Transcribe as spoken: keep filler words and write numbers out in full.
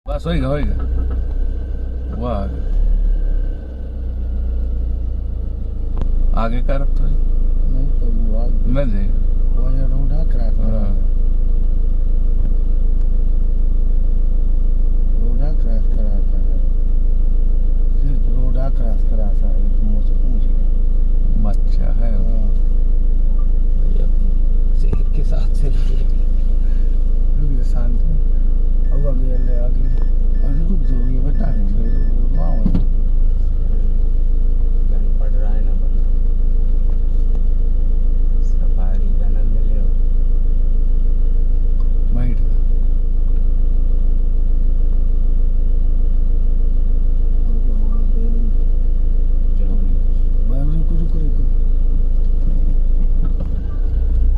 बस होएगा होएगा वाह आगे कर तो नहीं तो वो आगे मैं देगा वो यहाँ रोड है क्रैक।